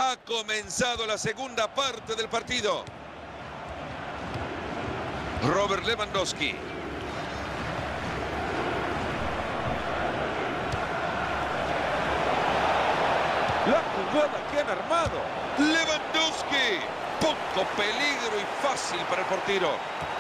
Ha comenzado la segunda parte del partido. Robert Lewandowski. La jugada que han armado. Lewandowski. Poco peligro y fácil para el portero.